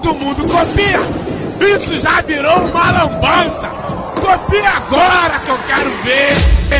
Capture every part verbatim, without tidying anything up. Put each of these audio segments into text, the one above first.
todo mundo copia. Isso já virou uma lambança. Copia agora que eu quero ver.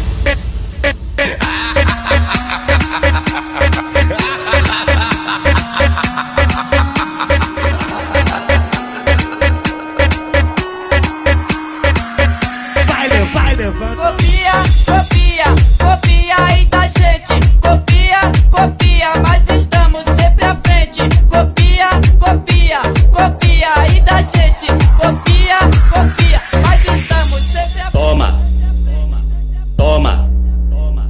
Vai levando. Copia, copia, copia aí da gente. Copia, copia, mas estamos sempre à frente. Copia, copia, copia aí da gente. Copia, copia, mas estamos sempre à frente. Toma, toma, toma,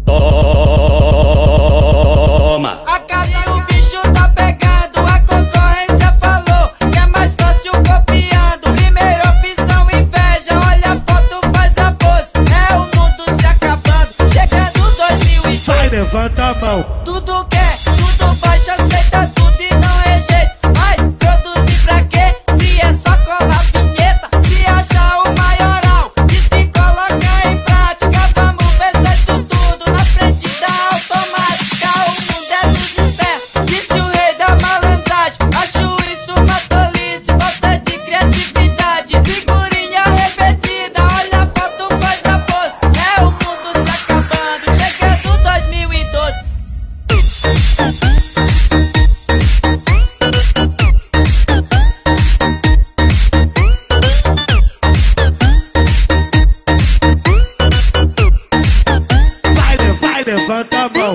toma. A casa e o bicho tá pegando, a concorrência falou que é mais fácil copiando. Primeira opção, inveja, olha a foto, faz a pose. É o mundo se acabando, chegando dois mil e dois. Vai, levanta a mão. Tudo quer, tudo baixa, aceita tudo e não rejeita. Mas produzir pra quê? Se é só colar vinheta. Se achar o maioral, diz que coloca em prática. Vamos ver se é isso tudo na frente da automática. O mundo é dos espertos, disse o rei da malandragem. Acho isso uma tolice, falta de criatividade. Figurinha repetida, olha a foto, faz a pose. É o mundo se acabando, chegando dois mil e doze. Vai, vai, levanta a mão.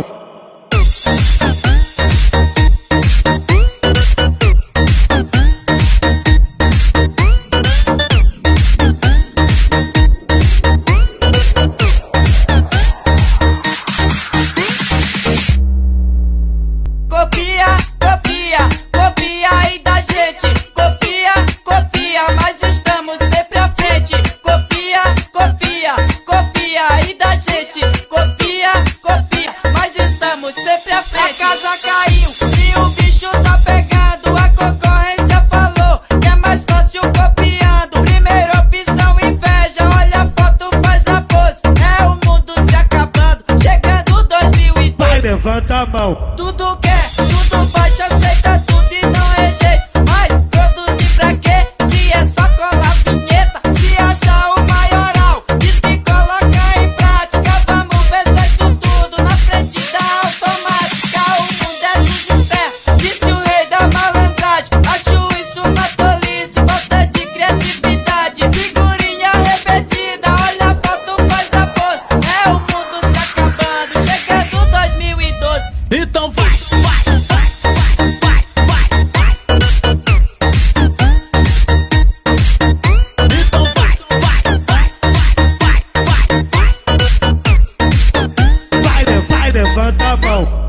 Copia, copia, copia aí da gente. Copia, copia, mas estamos sempre à frente. Copia, copia, copia aí da gente. Copia, copia, mas estamos sempre à frente. A casa caiu e o bicho tá pegando. A concorrência falou que é mais fácil copiando. Primeira opção, inveja, olha a foto, faz a pose. É o mundo se acabando, chegando dois mil e dois. Vai, levanta a mão. Tudo quer, tudo baixa, aceita tudo e não rejeita. Mas produzir pra quê? Se é só colar vinheta. Se achar o maioral, diz que coloca em prática. Vamos ver se é isso tudo na frente da automática. O mundo é dos espertos, disse o rei da malandragem. Acho isso uma tolice, falta de criatividade. Figurinha repetida, olha a foto, faz a pose. É o mundo se acabando, chegando dois mil e doze. Então vai, vai, vai, vai, vai, vai, vai. Então vai, vai, vai, vai, vai, vai, vai. Vai, vai, levanta a mão.